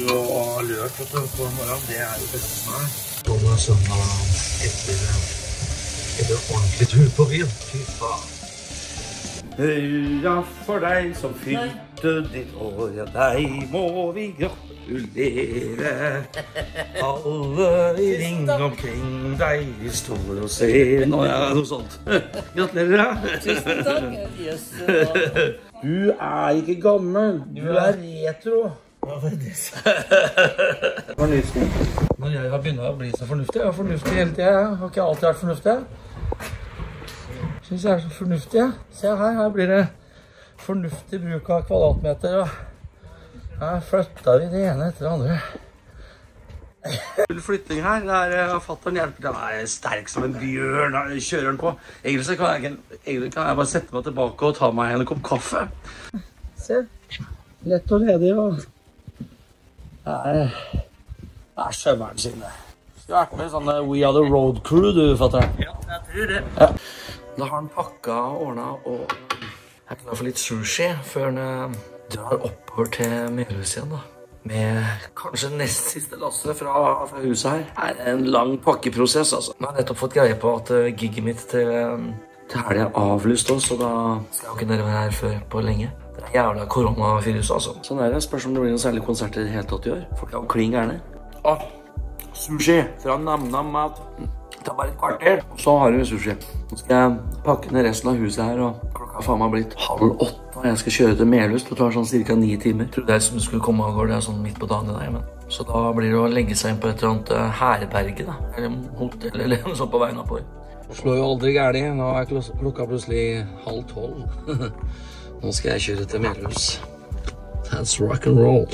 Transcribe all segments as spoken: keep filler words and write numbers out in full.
og løk på morgenen, det er jo beste som er. Sånn er søndag etter, etter ordentlig tur på byen. Fy faen. Hurra for deg som fylte ditt år, ja deg må vi gratulere. Alle i ring omkring deg, de står og ser. Nå er det noe sånt. Gratulerer da. Tusen takk. Yes. Du er ikke gammel, du er retro. Ja, faktisk. Fornuftig. Når jeg har begynt å bli så fornuftig, jeg er fornuftig hele tiden. Jeg har ikke alltid vært fornuftig. Jeg synes jeg er så fornuftig. Se her, her blir det fornuftig bruk av kvadratmeter. Og her flytter vi det ene etter det andre. Full flytting her, der fatteren hjelper. Den er sterk som en bjørn, kjører den på. Egentlig kan jeg, egentlig kan jeg bare sette meg tilbake og ta meg en kopp kaffe. Se, lett og ledig og... Det er, det er sømmeren sin det. Du har vært med sånne We Are The Road Crew, du, fatteren. Ja, jeg tror det. Ja. Da har han pakka og ordnet, og jeg er klar for litt sushi før han drar oppover til Melhus igjen da. Med kanskje nest siste lasset fra, fra huset her. Det er en lang pakkeprosess, altså. Nå har jeg nettopp fått greie på at uh, gigget mitt til, um, til helgen er avlyst også, så da skal jeg jo ikke dere være her før på lenge. Det er jævla koronavirus, altså. Sånn er det. Spørs om det blir noen særlig konserter i det hele tatt i år. Folk er jo kling gjerne. Åh, sushi fra Nam-Nam Mat. Det er bare et kvarter, og så har vi sushi. Nå skal jeg pakke ned resten av huset her, og klokka har faen meg blitt halv åtte. Jeg skal kjøre til Melhus, det tar sånn cirka ni timer. Jeg trodde jeg som skulle komme av går, det er sånn midt på dagen i dag, men. Så da blir det å legge seg inn på et eller annet herberge da, eller hotell, eller noe sånt på veien oppover. Det slår jo aldri gærlig, nå er klokka plutselig halv tolv. Nå skal jeg kjøre til Melhus. That's rock and roll.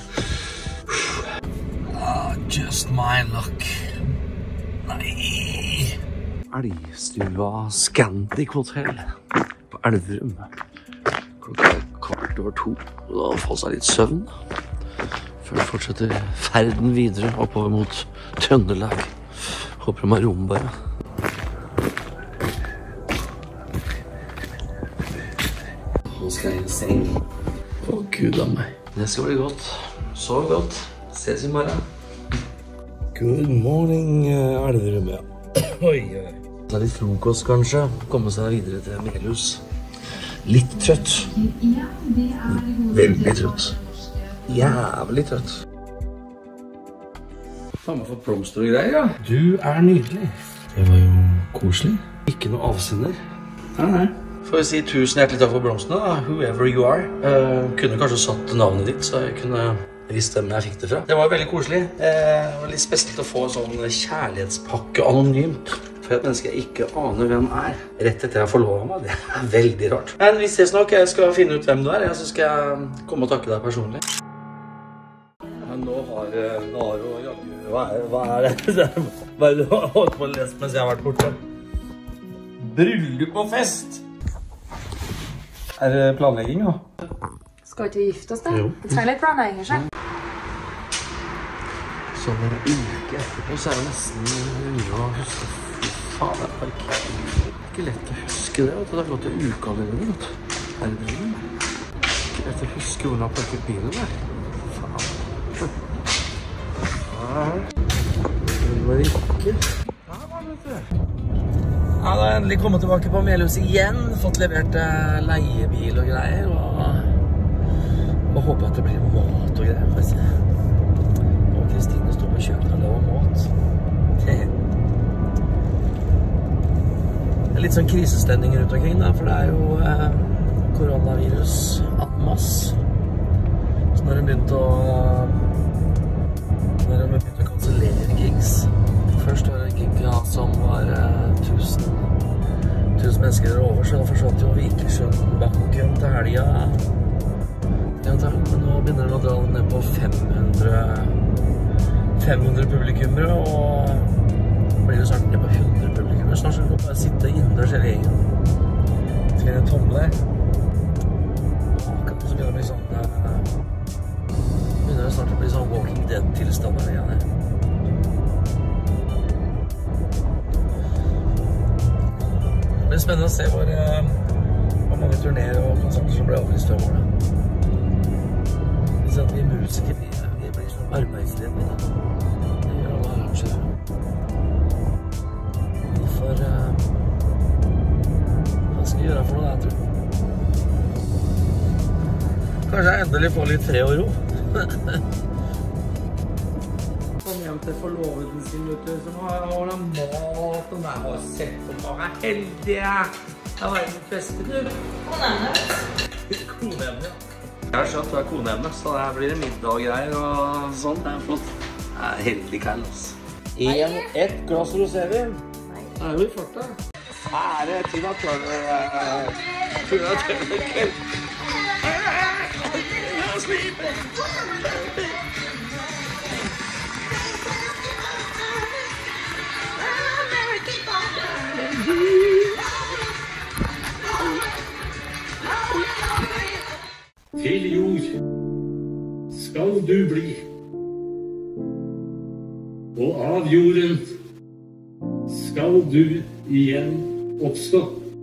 Ah, just my luck. Nei. Elgstua Scandic Hotel på Elverum. Klokka er kvart over to. Da får seg litt søvn. Før vi fortsetter ferden videre oppover mot Trøndelag. Håper de har rom bare. Nå skal jeg i seng. Å, Gud av meg. Det skal bli godt. Sov godt. Ses i morgen. Good morning, Elverum, ja. Oi, oi. Det er litt frokost, kanskje. Komme seg videre til Melhus. Litt trøtt. Veldig trøtt. Jævlig trøtt. Faen meg for blomster og greier, ja. Du er nydelig. Det var jo koselig. Ikke noe avsender. Nei, nei. Får jeg si tusen hjertelig takk for blomstene, da. Whoever you are. Uh, kunne kanskje satt navnet ditt, så jeg kunne visst hvem jeg fikk det fra. Det var veldig koselig. Uh, det var litt spesielt å få sånn kjærlighetspakke anonymt. For et menneske jeg ikke aner hvem er. Rett etter jeg forlovet meg. Det er veldig rart. Men hvis det er nok, jeg skal finne ut hvem du er, så skal jeg komme og takke deg personlig. Men nå har Naro og Jaggu... Hva er, hva er det? Hva er det du har holdt på å lese mens jeg har vært borte? Bryllup og fest! Er det planlegging nå? Skal ikke vi gifte oss det? Jo. Det trenger litt planlegging, ikke? Sånn en uke etterpå, så er det nesten mye å huske. Fy faen, det er ikke, ikke lett å huske det, vet du. Det har gått en uke allerede, vet du. Er det det? Ikke lett å huske hvordan jeg parket bilen der. Faen. Her. Det var ikke. Ja, hva vet du? Ja, da har jeg endelig kommet tilbake på Melhus igjen. Fått levert eh, leiebil og greier, og, og håper at det blir mat og greier. Og Kristine står på kjøkkenet og laver mat. Det er litt sånn krisestemning rundt omkring da, for det er jo eh, koronavirus en masse. Så når de begynte å når de begynte å kansellere gigs. Først var det gig som var uh, tusen, tusen mennesker over, så da forsvant jo Vikersundbakken til helga. Men nå begynner de å dra ned på fem hundre publikummere, og blir det snart ned på hundre publikummere. Snart skal vi bare sitte innendørs hele gjengen. Til en tomle. Akkurat så begynner det å bli sånn uh, begynner det snart å bli sånn Walking Dead-tilstander igjen her. Det blir spennende å se hvor, uh, hvor mange turnéer og konserter som ble avlyst over det. Vi ser at vi musikere, vi, vi blir sånn Arbeidsledighet min, da. Det gjør alle arrangører. Vi får... Uh, hva skal jeg gjøre for noe, jeg tror? Kanskje jeg endelig får litt fred og ro. Kom hjem til forloveden sin, vet du, så nå har jeg mat, og jeg har sett på meg. Jeg er heldig, jeg. Jeg har en beste, du. Koneemne. Koneemne, ja. Jeg har skjønt du er koneemne, så det blir det middag og greier og sånt. Det er flott. Jeg er heldig kall, altså. En, ett glass rosévin. Nei. Det er jo i farta. Her er det Tina Turner. Tina Turner kveld. Til jord skal du bli, og av jorden skal du igjen oppstå.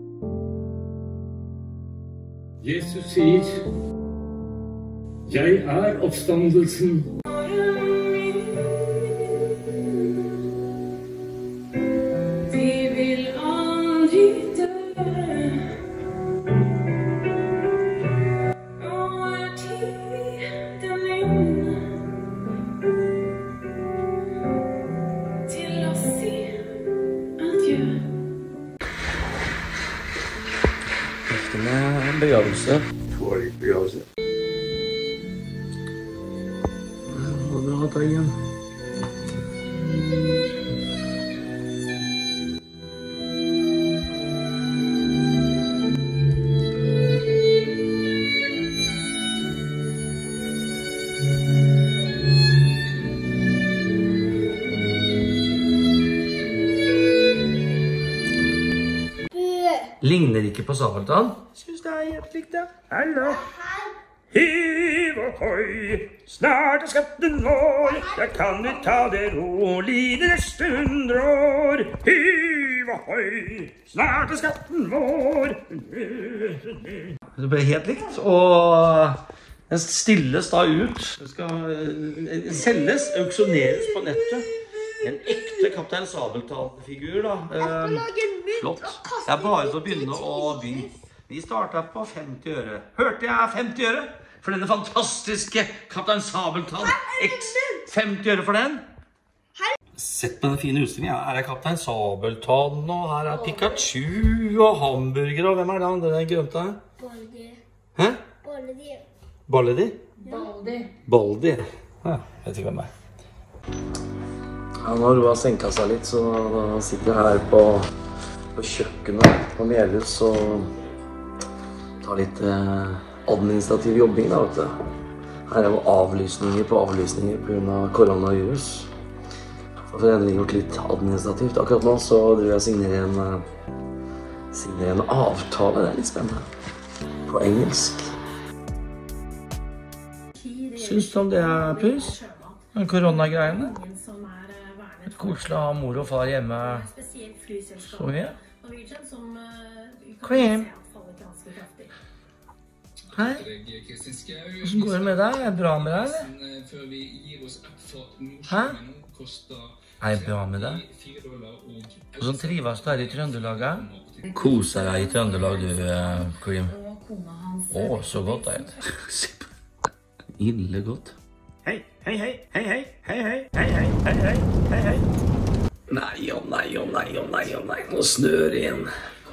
Jesus sier, jeg er oppstandelsen. Begravelse. Tålig begravelse. Det var bra at jeg igjen. Ligner ikke på Sabeltann? Synes det er helt likt, ja. Hallo. Hiv og høy, snart er skatten vår. Jeg kan ikke ta det rolig de neste hundre år. Hiv og høy, snart er skatten vår. Det ble helt likt, og den stilles da ut. Den skal selges, auksjoneres på nettet. En ekte Kaptein Sabeltann-figur da. Eh, flott. Det er bare til å begynne å by. Vi startet på femti øre. Hørte jeg femti øre? For denne fantastiske Kaptein Sabeltann. femti øre for den. Sett på den fine utstillingen. Her er Kaptein Sabeltann, og her er Pikachu og hamburger, og hvem er det andre den grønte her? Baldi. Hæ? Baldi. Baldi? Baldi. Baldi. Ja, jeg vet ikke hvem det er. Ja, nå har Roa senket seg litt, så da sitter jeg her på, på kjøkkenet på Melhus og tar litt eh, administrativ jobbing da, vet du. Her er jo avlysninger på avlysninger på grunn av koronavirus. Så får jeg endelig gjort litt administrativt. Akkurat nå så driver jeg og signerer en, signerer en avtale, det er litt spennende. På engelsk. Syns du om det er pus? Den koronagreiene? Koselig å ha mor og far hjemme så mye. Kom hjem. Hei. Hvordan går det med deg? Er det bra med deg, eller? Hæ? Er det bra med deg? Hvordan trives du her i Trøndelaget? Koser deg i Trøndelag, du, Karim? Å, så godt er det. Ille godt. Hei, hei, hei, hei, hei, hei, hei, hei, hei, hei, hei, hei, hei. Nei, å nei, å nei, å nei, å nei, nå snør det igjen.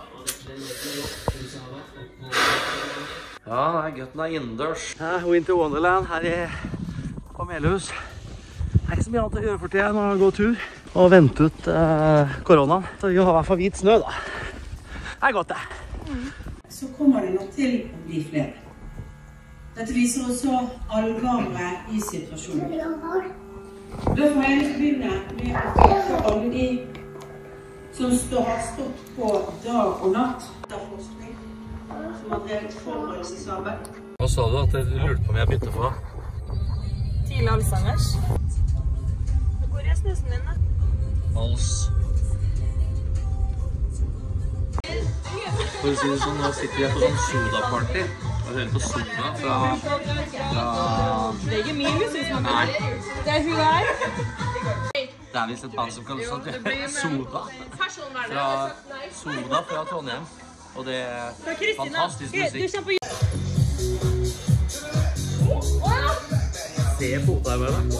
Ja, det er gøtt den er innendørs. Ja, Winter Wonderland her i, på Melhus. Det er ikke så mye annet å gjøre for tiden når jeg går tur og vente ut eh, koronaen. Så vi har i hvert fall hvit snø da. Det er godt det. Så kommer det nok til å bli flere. Dette viser også alvoret i situasjonen. Derfor har jeg lyst til å begynne med å takke alle de som står, har stått på dag og natt av forskning, som har drevet forberedelsesarbeid. Hva sa du at du lurte på om jeg begynte på? Tidlig Alzheimers. Hvor er snusen din da? Hals. For å si det sånn, nå sitter jeg på sånn soda-party. hører på Soda fra... fra... Det er ikke min musikksmak. Det er hun der. Det er vist et band som kan sånn Soda. Fra Soda fra Trondheim. Og det er fantastisk musikk. Se fota med deg.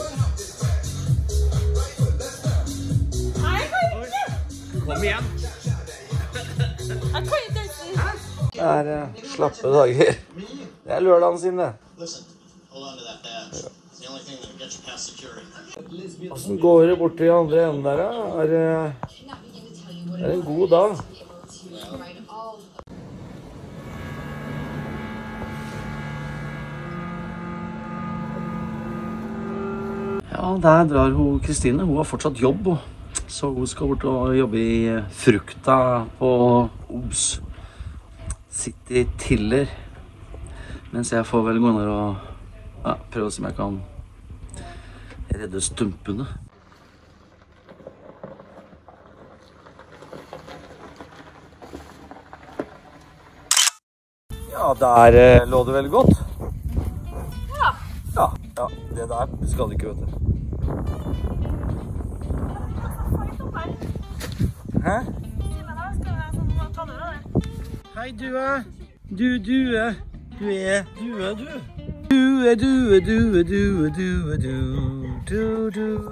Kom igjen. Det er uh, slappe dager. Det er lørdagen sin, det. Hvordan går det bort til andre enden der, da? Er det er en god dag? Ja, der drar hun Kristine. Hun har fortsatt jobb, så hun skal bort og jobbe i frukta på Obs City Tiller. Mens jeg får vel gå ned og ja, prøve å se om jeg kan redde stumpene. Ja, der eh, lå det vel godt. Ja. Ja, ja, det der skal det ikke, vet du. Hæ? Hei, due. Du, due. Du er due, du. Due, due, due, due, due, due, due, due.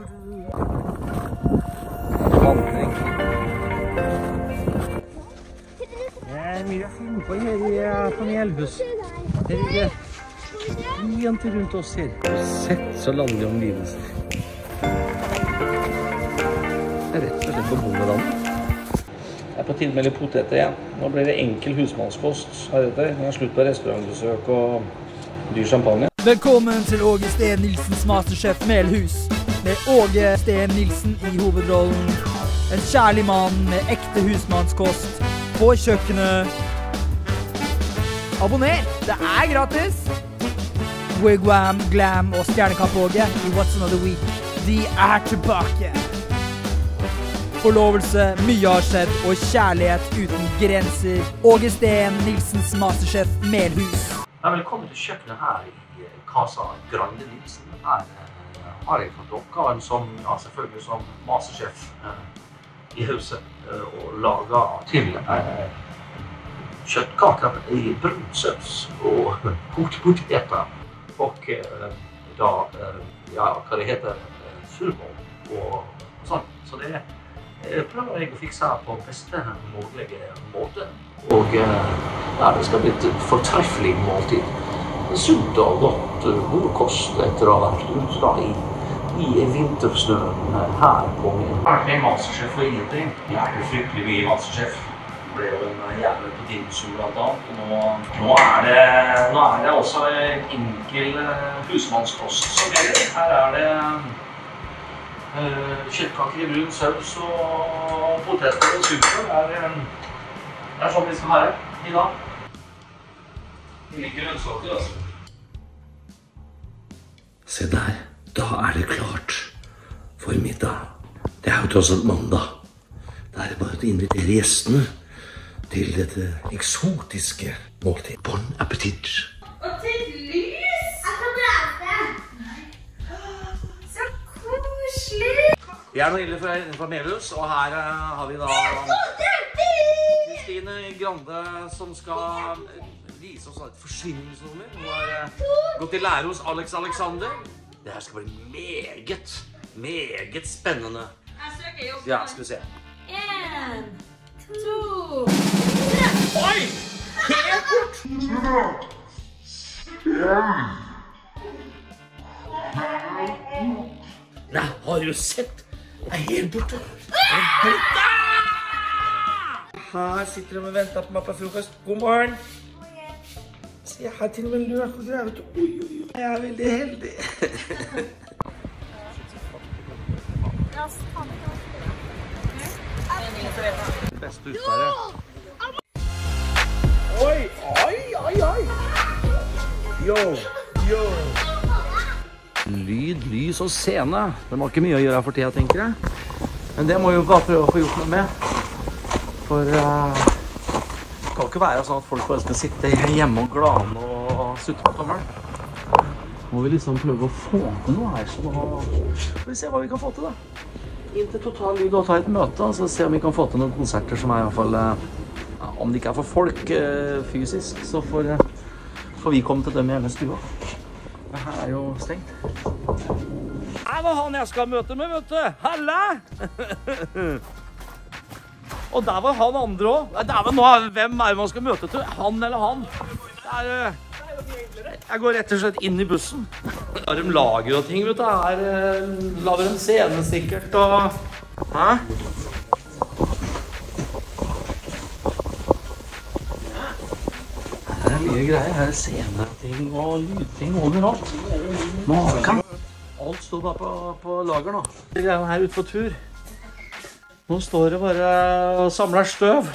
Vandring. Det er mye å finne på her i panelhus. Her er det jenter rundt oss her. Sett så landlige omgivelser. Det er rett og slett på bondeland. Det er på tide med litt poteter igjen. Nå blir det enkel husmannskost her etter. Nå er slutt på restaurantbesøk og dyr champagne. Velkommen til Åge Steen Nilsens Masterchef Melhus. Med Åge Steen Nilsen i hovedrollen. En kjærlig mann med ekte husmannskost på kjøkkenet. Abonner, det er gratis! Wigwam, Glam og Stjernekamp-Åge i What's Another Week. De er tilbake! Forlovelse, mye har skjedd, og kjærlighet uten grenser. Åge Steen Nilsens Masterchef Melhus. Ja, velkommen til kjøkkenet her i Casa Grande Nilsen. Her eh, har jeg fått oppgaven som, ja, selvfølgelig som masterchef eh, i huset, eh, og laget til eh, kjøttkaker i brunsaus og poteter. Og eh, da, eh, ja, hva det heter, eh, surmål og sånn. Så det eh, prøver jeg å fikse på beste mulige måte. Og eh, ja, det skal bli et fortreffelig måltid. Sunt og godt, god kost etter å ha vært ute da i, i vintersnøen her på min. Jeg har vært med masterchef for ingenting. Jeg er jo fryktelig mye masterchef. Det ble jo en jævlig på Dimsu blant annet. Nå, nå, er det, nå er det også en enkel husmannskost som gjelder. Her er det uh, kjøttkaker i brun saus og poteter og sukker. Det er, det er sånn vi skal ha det i dag. Ingen grønnsaker, altså. Se der, da er det klart for middag. Det er jo tross alt mandag. Da er det bare å invitere gjestene til dette eksotiske måltid. Bon appetit! Og til lys! Jeg kan prate! Så koselig! Jeg er nå inne fra Melhus, og her uh, har vi da Kristine Grande som skal vise oss et forsvinningsnummer. Hun har uh, gått i lære hos Alex Alexander. Det her skal bli meget, meget spennende. Jeg søker jobb. Ja, skal vi se. En, to, Oi! Helt bort! Nei, har du sett? Jeg er helt borte. Jeg er blitt der! Her sitter de og venter på meg på frokost. God morgen. Se, her til og med løk og greier. Oi, oi, oi. Jeg er veldig heldig. Beste utfæret. Oi, oi, oi, oi. Yo, yo. Lyd, lys og scene. Det må ikke mye å gjøre for tida, tenker jeg. Men det må jo bare prøve å få gjort noe med. For uh, det kan ikke være sånn at folk bare skal sitte hjemme og glane og sutte på tommelen. Må vi liksom prøve å få til noe her, så nå får vi se hva vi kan få til da. Inn til Total Lyd og ta et møte, så se om vi kan få til noen konserter som er i hvert fall, ja, om det ikke er for folk eh, fysisk, så får, får vi komme til dem hjemme i stua. Det her er jo stengt. Det var han jeg skal møte med, vet du. Halla! Og der var han andre også. Det er vel nå, hvem er det man skal møte til? Han eller han? Det er, jeg går rett og slett inn i bussen. Her de lager og ting, vet du. Her lager de scene sikkert, og... Hæ? Her er mye greier. Her er sceneting og lydting overalt. Maken. Alt står bare på, på lager nå. Jeg er her ute på tur. Nå står det bare og samler støv.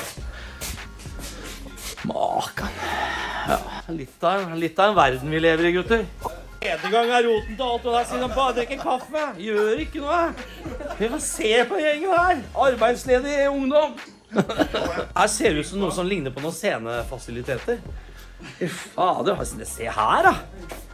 Maken. Ja, litt av, litt av en verden vi lever i, gutter. Tredje gang er roten til alt, og der sier de bare drikker kaffe. Gjør ikke noe. Vi får se på gjengen her. Arbeidsledig ungdom. Her ser det ut som noe som ligner på noen scenefasiliteter. Fader, se her da.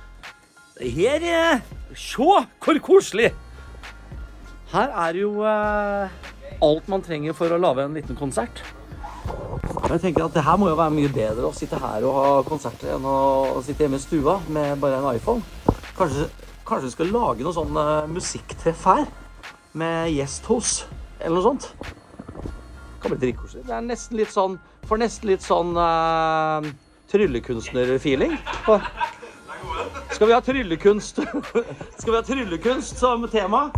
Her, se hvor koselig. Her er jo uh, alt man trenger for å lage en liten konsert. Jeg tenker at det her må jo være mye bedre å sitte her og ha konserter enn å sitte hjemme i stua med bare en iPhone. Kanskje, kanskje vi skal lage noe sånn uh, musikktreff her med gjest hos, eller noe sånt. Det kan bli dritkoselig. Det er nesten litt sånn, for nesten litt sånn uh, tryllekunstner-feeling. Skal vi ha tryllekunst? Skal vi ha tryllekunst som tema?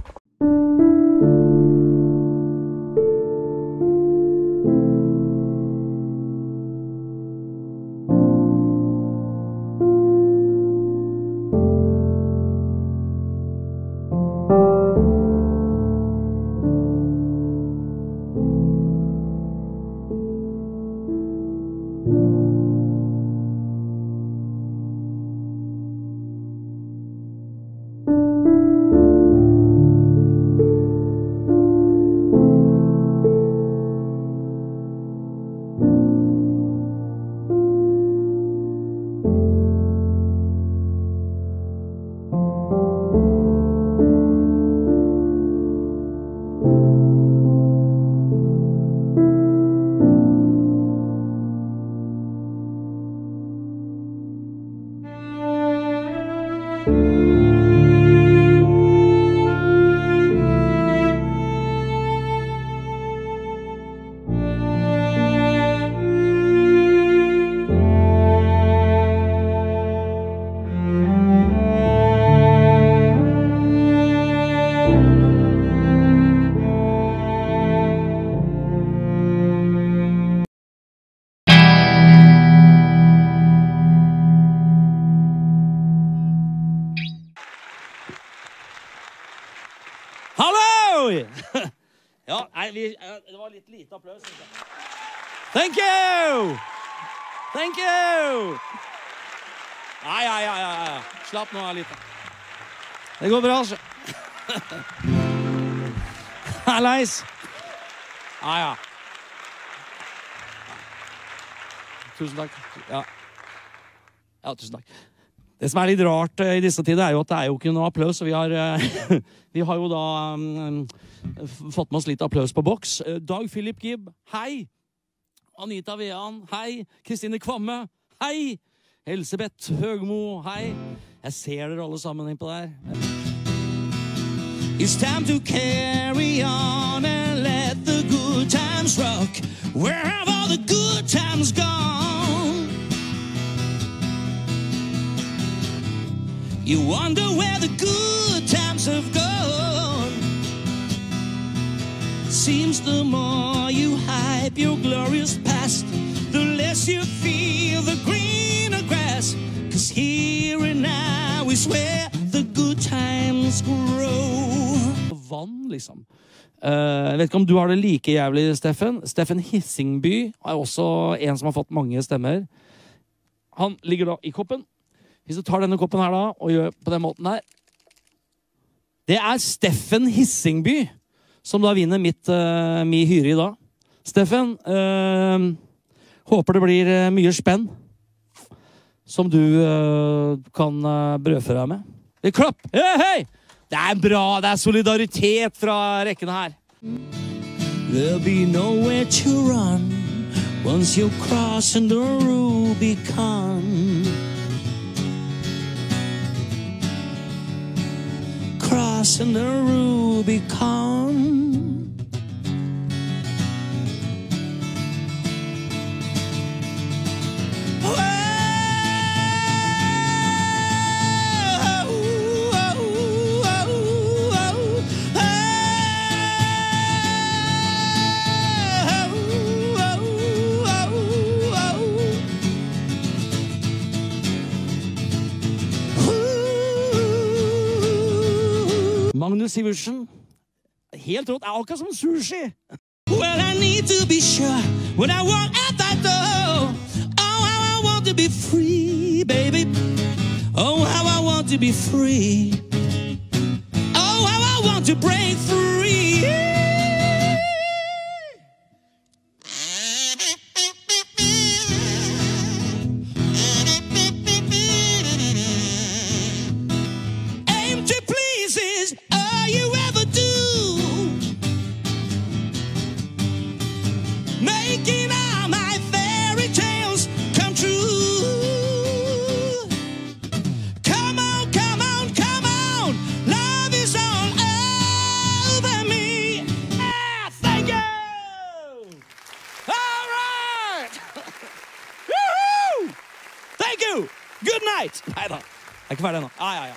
Ja, nei, vi, det var litt lite applaus. Thank you! Thank you! Nei, ja, ja, ja, ja. Slapp nå litt. Det går bra, altså. Hallais. Ja, ja. Tusen takk. Ja. Ja, tusen takk. Det som er litt rart i disse tider er jo at det er jo ikke noe applaus, og vi har, vi har jo da um, fått med oss litt applaus på boks. Dag Philip Gibb, hei! Anita Vean, hei! Kristine Kvamme, hei! Elsebeth Høgmo, hei! Jeg ser dere alle sammen innpå der. It's time to carry on and let the good times rock. Where have all the good times gone? You wonder where the good times have gone. Seems the more you hype your glorious past, the less you feel the greener grass. Cause here and now is where the good times grow. Vann, liksom. Uh, jeg vet ikke om du har det like jævlig, Steffen. Steffen Hissingby er også en som har fått mange stemmer. Han ligger da i koppen. Hvis du tar denne koppen her da, og gjør på den måten her. Det er Steffen Hissingby, som da vinner mitt, uh, mi hyre i dag. Steffen, uh, håper det blir uh, mye spenn. som du uh, kan uh, brødføre deg med. Vi klapp! Hei, hei! Det er bra, det er solidaritet fra rekkene her. There'll be nowhere to run once you cross the Rubicon. Crossing the Rubicon. Magnus Sivertsen. Helt rått. Det er akkurat som sushi. Well, I need to be sure when I walk out that door. Oh, how I want to be free, baby. Oh, how I want to be free. Oh, how I want to break free. Empty places. Making all my fairy tales come true. Come on, come on, come on. Love is all over me. Ah, thank you. All right. Woohoo! Thank you. Good night. Nei da. Jeg er ikke ferdig ennå. Ja, ja, ja.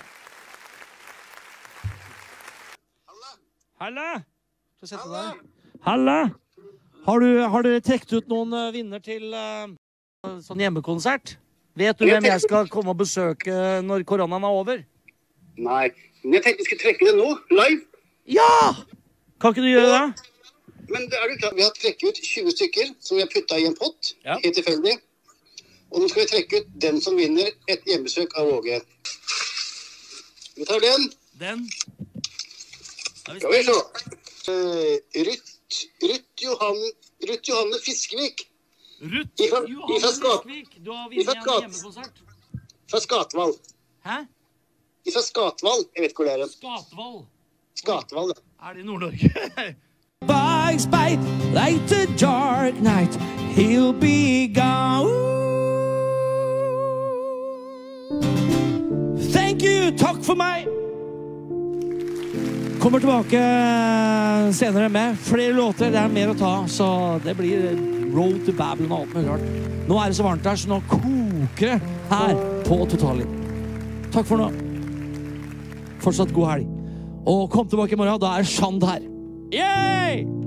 Halla. Skal sette deg. Halla. Har du, har du trekt ut noen uh, vinner til uh, sånn hjemmekonsert? Vet du hvem jeg skal komme og besøke når koronaen er over? Nei, men jeg tenkte vi skulle trekke det nå, live. Ja! Kan ikke du gjøre det? Men det er du klar, vi har trekket ut tjue stykker som vi har puttet i en pott, ja. Helt tilfeldig. Og nå skal vi trekke ut den som vinner et hjemmebesøk av Åge. Vi tar den. Den. Skal vi se. Uh, Rytt. Ruth, Johan, Ruth Johanne Fiskevik. Ruth Johanne Fiskevik. Du har vunnet en hjemmekonsert. Fra Skatval. Hæ? Fra Skatval. Jeg vet hvor det er. Skatval. Skatval, ja. Er det i Nord-Norge? Bugs bite like the dark night. He'll be gone. Thank you. Takk for meg. Kommer tilbake senere med flere låter, det er mer å ta, så det blir Road to Babylon og alt mulig rart. Nå er det så varmt her, så nå koker det her på Total. Takk for nå. Fortsatt god helg. Og kom tilbake i morgen, da er Shand her. Yay!